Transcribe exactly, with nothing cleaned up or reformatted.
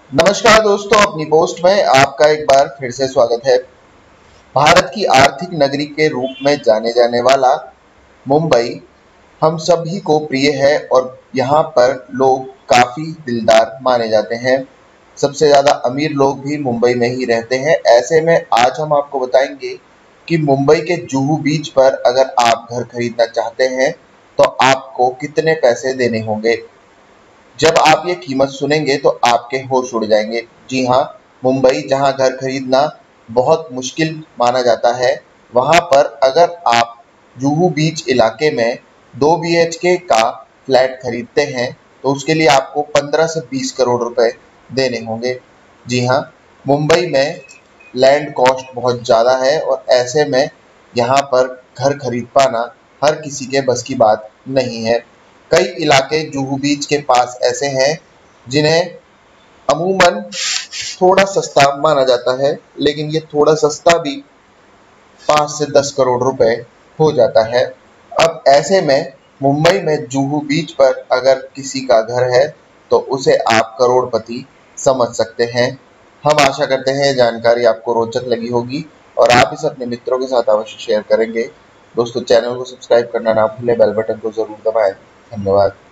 नमस्कार दोस्तों, अपनी पोस्ट में आपका एक बार फिर से स्वागत है। भारत की आर्थिक नगरी के रूप में जाने जाने वाला मुंबई हम सभी को प्रिय है और यहाँ पर लोग काफी दिलदार माने जाते हैं। सबसे ज्यादा अमीर लोग भी मुंबई में ही रहते हैं। ऐसे में आज हम आपको बताएंगे कि मुंबई के जुहू बीच पर अगर आप घर खरीदना चाहते हैं तो आपको कितने पैसे देने होंगे। जब आप ये कीमत सुनेंगे तो आपके होश उड़ जाएंगे। जी हाँ, मुंबई जहाँ घर खरीदना बहुत मुश्किल माना जाता है, वहाँ पर अगर आप जुहू बीच इलाके में दो बी एच के का फ्लैट खरीदते हैं तो उसके लिए आपको पंद्रह से बीस करोड़ रुपए देने होंगे। जी हाँ, मुंबई में लैंड कॉस्ट बहुत ज़्यादा है और ऐसे में यहाँ पर घर खरीद पाना हर किसी के बस की बात नहीं है। कई इलाके जुहू बीच के पास ऐसे हैं जिन्हें अमूमन थोड़ा सस्ता माना जाता है, लेकिन ये थोड़ा सस्ता भी पाँच से दस करोड़ रुपए हो जाता है। अब ऐसे में मुंबई में जुहू बीच पर अगर किसी का घर है तो उसे आप करोड़पति समझ सकते हैं। हम आशा करते हैं जानकारी आपको रोचक लगी होगी और आप इसे अपने मित्रों के साथ अवश्य शेयर करेंगे। दोस्तों, चैनल को सब्सक्राइब करना ना भूलें, बेल बटन को जरूर दबाएं। धन्यवाद।